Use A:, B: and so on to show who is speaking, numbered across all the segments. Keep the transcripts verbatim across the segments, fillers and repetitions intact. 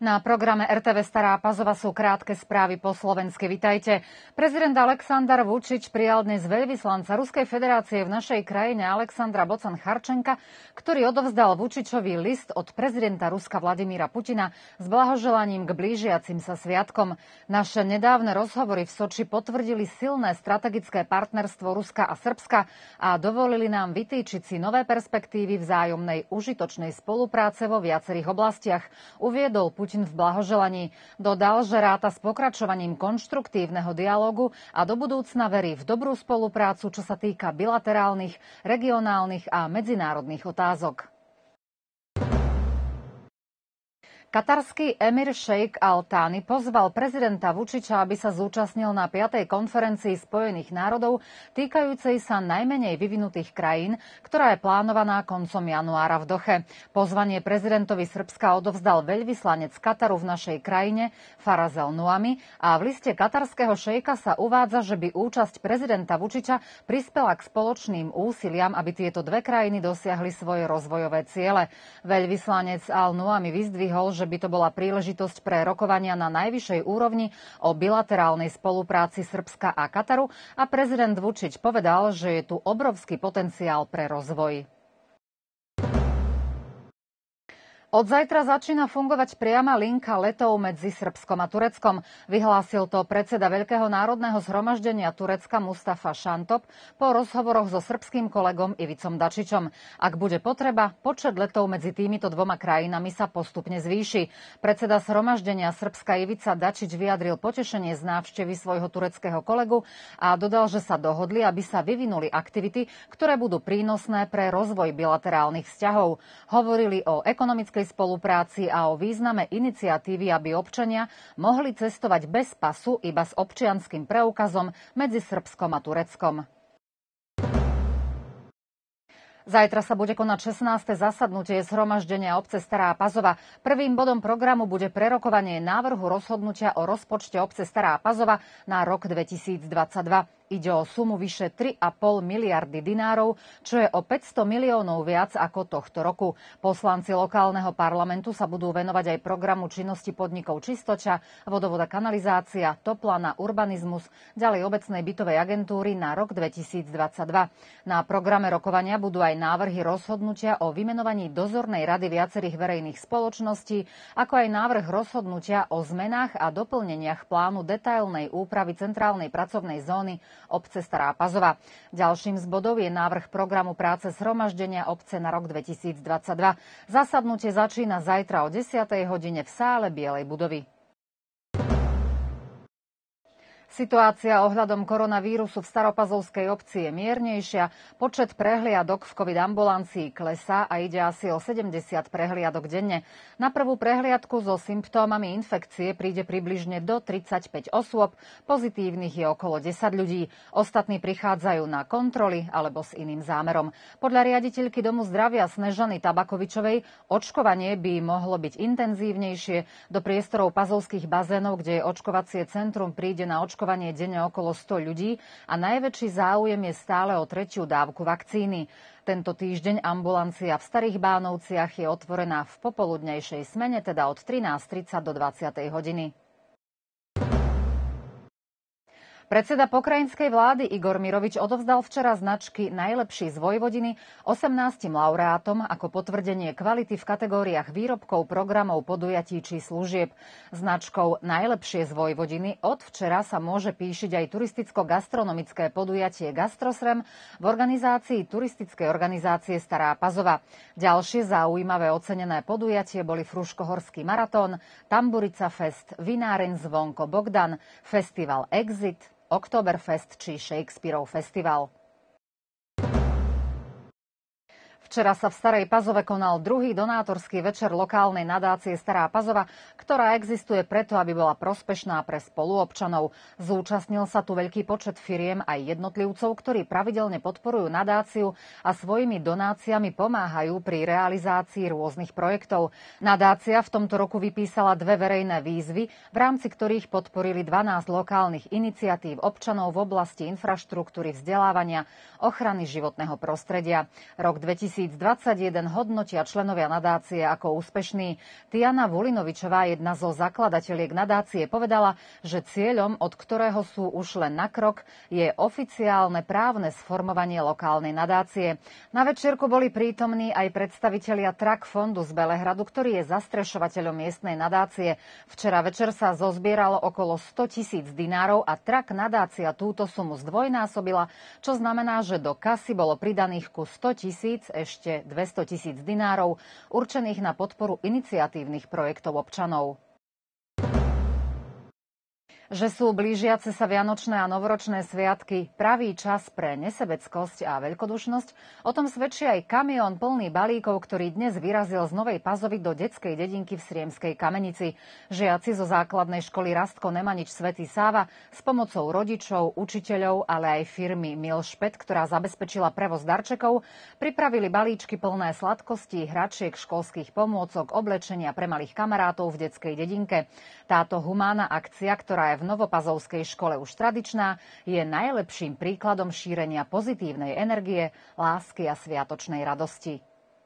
A: Na programe er té vé Stará Pazova sú krátke správy po slovensky. Vitajte. Prezident Aleksandar Vučić prijal dnes veľvyslanca Ruskej federácie v našej krajine Alexandra Bocan-Charčenka, ktorý odovzdal Vučićovi list od prezidenta Ruska Vladimíra Putina s blahoželaním k blížiacim sa sviatkom. Naše nedávne rozhovory v Soči potvrdili silné strategické partnerstvo Ruska a Srbska a dovolili nám vytýčiť si nové perspektívy vzájomnej užitočnej spolupráce vo viacerých oblastiach, uviedol Putin v blahoželaní. Dodal, že ráta s pokračovaním konštruktívneho dialógu a do budúcna verí v dobrú spoluprácu, čo sa týka bilaterálnych, regionálnych a medzinárodných otázok. Katarský emir šejk Al Thani pozval prezidenta Vučića, aby sa zúčastnil na piatej konferencii Spojených národov týkajúcej sa najmenej vyvinutých krajín, ktorá je plánovaná koncom januára v Dohe. Pozvanie prezidentovi Srbska odovzdal veľvyslanec Kataru v našej krajine Farazel Nuami a v liste katarského šejka sa uvádza, že by účasť prezidenta Vučića prispela k spoločným úsiliam, aby tieto dve krajiny dosiahli svoje rozvojové ciele. Veľvyslanec Al Nuami vyzdvihol, že by to bola príležitosť pre rokovania na najvyššej úrovni o bilaterálnej spolupráci Srbska a Kataru a prezident Vučić povedal, že je tu obrovský potenciál pre rozvoj. Od zajtra začína fungovať priama linka letov medzi Srbskom a Tureckom. Vyhlásil to predseda Veľkého národného zhromaždenia Turecka Mustafa Šantop po rozhovoroch so srbským kolegom Ivicom Dačičom. Ak bude potreba, počet letov medzi týmito dvoma krajinami sa postupne zvýši. Predseda zhromaždenia Srbska Ivica Dačič vyjadril potešenie z návštevy svojho tureckého kolegu a dodal, že sa dohodli, aby sa vyvinuli aktivity, ktoré budú prínosné pre rozvoj bilaterálnych vzťahov. Hovorili o ekonomickej spolupráci a o význame iniciatívy, aby občania mohli cestovať bez pasu iba s občianskym preukazom medzi Srbskom a Tureckom. Zajtra sa bude konať šestnáste zasadnutie zhromaždenia obce Stará Pazova. Prvým bodom programu bude prerokovanie návrhu rozhodnutia o rozpočte obce Stará Pazova na rok dvetisícdvadsaťdva. Ide o sumu vyše tri a pol miliardy dinárov, čo je o päťsto miliónov viac ako tohto roku. Poslanci lokálneho parlamentu sa budú venovať aj programu činnosti podnikov Čistoča, vodovod a kanalizácia, Toplana, urbanizmus, ďalej obecnej bytovej agentúry na rok dvetisícdvadsaťdva. Na programe rokovania budú aj návrhy rozhodnutia o vymenovaní dozornej rady viacerých verejných spoločností, ako aj návrh rozhodnutia o zmenách a doplneniach plánu detailnej úpravy centrálnej pracovnej zóny obce Stará Pazova. Ďalším z bodov je návrh programu práce zhromaždenia obce na rok dvetisícdvadsaťdva. Zasadnutie začína zajtra o desiatej hodine v sále Bielej budovy. Situácia ohľadom koronavírusu v Staropazovskej obci je miernejšia. Počet prehliadok v covid ambulancii klesá a ide asi o sedemdesiat prehliadok denne. Na prvú prehliadku so symptómami infekcie príde približne do tridsaťpäť osôb. Pozitívnych je okolo desať ľudí. Ostatní prichádzajú na kontroly alebo s iným zámerom. Podľa riaditeľky Domu zdravia Snežany Tabakovičovej očkovanie by mohlo byť intenzívnejšie. Do priestorov pazovských bazénov, kde je očkovacie centrum, príde na očkovanie denne okolo sto ľudí a najväčší záujem je stále o tretiu dávku vakcíny. Tento týždeň ambulancia v Starých Bánovciach je otvorená v popoludnejšej smene, teda od trinásť tridsať do dvadsiatej hodiny. Predseda pokrajinskej vlády Igor Mirovič odovzdal včera značky Najlepší z Vojvodiny osemnástim laureátom ako potvrdenie kvality v kategóriách výrobkov, programov, podujatí či služieb. Značkou Najlepšie z Vojvodiny od včera sa môže píšiť aj turisticko-gastronomické podujatie Gastrosrem v organizácii turistickej organizácie Stará Pazova. Ďalšie zaujímavé ocenené podujatie boli Fruškohorský maratón, Tamburica Fest, Vináreň Zvonko Bogdan, Festival Exit, Oktoberfest či Shakespeareov festival. Včera sa v Starej Pazove konal druhý donátorský večer lokálnej nadácie Stará Pazova, ktorá existuje preto, aby bola prospešná pre spoluobčanov. Zúčastnil sa tu veľký počet firiem aj jednotlivcov, ktorí pravidelne podporujú nadáciu a svojimi donáciami pomáhajú pri realizácii rôznych projektov. Nadácia v tomto roku vypísala dve verejné výzvy, v rámci ktorých podporili dvanásť lokálnych iniciatív občanov v oblasti infraštruktúry, vzdelávania, ochrany životného prostredia. Rok dvetisícdvadsaťdva dvetisícdvadsaťjeden hodnotia členovia nadácie ako úspešný. Tiana Vulinovičová, jedna zo zakladateliek nadácie, povedala, že cieľom, od ktorého sú už len na krok, je oficiálne právne sformovanie lokálnej nadácie. Na večierku boli prítomní aj predstavitelia Trak fondu z Belehradu, ktorý je zastrešovateľom miestnej nadácie. Včera večer sa zozbieralo okolo sto tisíc dinárov a Trak nadácia túto sumu zdvojnásobila, čo znamená, že do kasy bolo pridaných ku sto tisíc ešte dvesto tisíc dinárov určených na podporu iniciatívnych projektov občanov. Že sú blížiace sa vianočné a novoročné sviatky pravý čas pre nesebeckosť a veľkodušnosť, o tom svedčí aj kamión plný balíkov, ktorý dnes vyrazil z Novej Pazovy do detskej dedinky v Sriemskej Kamenici. Žiaci zo základnej školy Rastko Nemanič Svätý Sáva s pomocou rodičov, učiteľov, ale aj firmy Milšpet, ktorá zabezpečila prevoz darčekov, pripravili balíčky plné sladkostí, hračiek, školských pomôcok, oblečenia pre malých kamarátov v detskej dedinke. Táto humánna akcia, ktorá je v Novopazovskej škole už tradičná, je najlepším príkladom šírenia pozitívnej energie, lásky a sviatočnej radosti.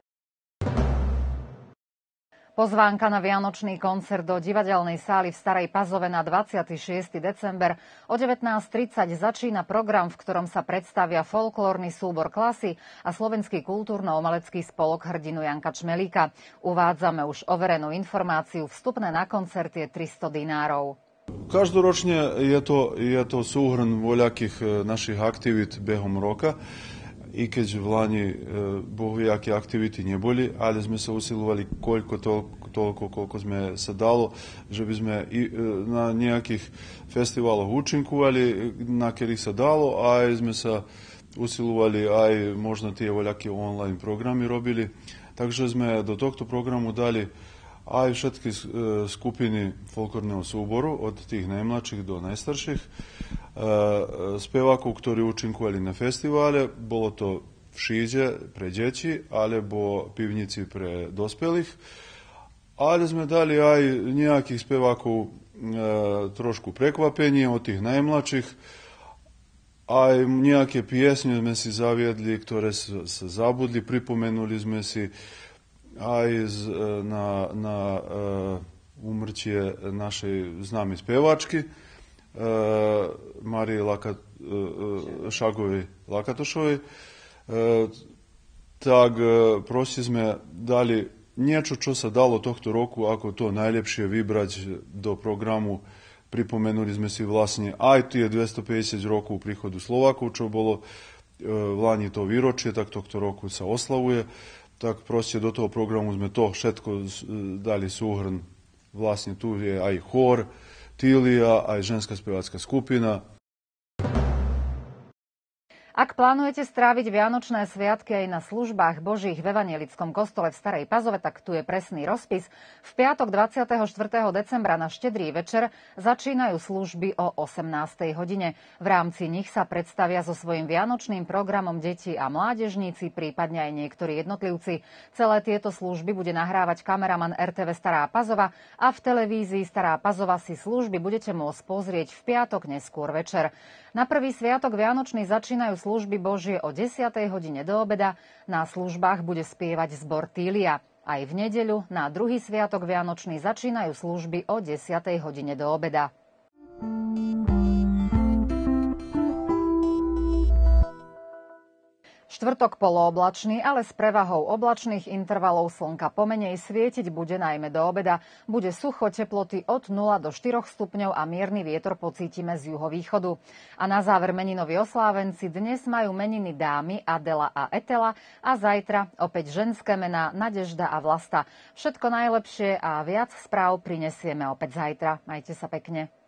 A: Pozvánka na vianočný koncert do divadelnej sály v Starej Pazove na dvadsiateho šiesteho december. O devätnásť tridsať začína program, v ktorom sa predstavia folklórny súbor Klasy a slovenský kultúrno-umelecký spolok hrdinu Janka Čmelíka. Uvádzame už overenú informáciu. Vstupné na koncert je tristo dinárov.
B: Každoročne je to, je to súhrn voľakých našich aktivít behom roka. I keď v Lani e, bohujaké aktivity neboli, ale sme sa usilovali koľko, toľko, toľko, koľko sme sa dalo, že by sme i, e, na nejakých festivaloch účinkovali, na ktorých sa dalo, a aj sme sa usilovali, aj možno tie voľaké online programy robili. Takže sme do tohto programu dali aj všetky skupiny folklórneho súboru, od tých najmladších do najstarších, spevákov, ktorí účinkovali na festivale. Bolo to v Šíde pre deti, alebo pivnici pre dospelých. Ale sme dali aj nejakých spevákov trošku prekvapenie od tých najmladších. Aj nejaké piesne sme si zaviedli, ktoré sa zabudli, pripomenuli sme si aj z, na, na uh, úmrtie našej známej spevačky uh, Marije Laka, uh, Šagovej Lakatošovej. Uh, tak uh, proste sme dali niečo, čo sa dalo tohto roku, ako to najlepšie vybrať do programu. Pripomenuli sme si vlastne aj tie dvestopäťdesiat rokov príchodu Slovákov, čo bolo uh, v Lani to výročie, tak tohto roku sa oslavuje. Tak proste do toho programu sme to všetko dali súhrn. Vlastne tu je aj chór, Tília, aj ženská spevácka skupina.
A: Ak plánujete stráviť vianočné sviatky aj na službách Božích v evanjelickom kostole v Starej Pazove, tak tu je presný rozpis. V piatok dvadsiateho štvrtého decembra na Štedrý večer začínajú služby o osemnástej hodine. V rámci nich sa predstavia so svojím vianočným programom deti a mládežníci, prípadne aj niektorí jednotlivci. Celé tieto služby bude nahrávať kameraman er té vé Stará Pazova a v televízii Stará Pazova si služby budete môcť pozrieť v piatok neskôr večer. Na prvý sviatok vianočný začínajú služby Božie o desiatej hodine do obeda. Na službách bude spievať zbor Tília. Aj v nedeľu na druhý sviatok vianočný začínajú služby o desiatej hodine do obeda. Štvrtok polooblačný, ale s prevahou oblačných intervalov slnka pomenej, svietiť bude najmä do obeda. Bude sucho, teploty od nula do štyroch stupňov a mierny vietor pocítime z juhovýchodu. A na záver meninoví oslávenci. Dnes majú meniny dámy Adela a Etela a zajtra opäť ženské mená Nadežda a Vlasta. Všetko najlepšie a viac správ prinesieme opäť zajtra. Majte sa pekne.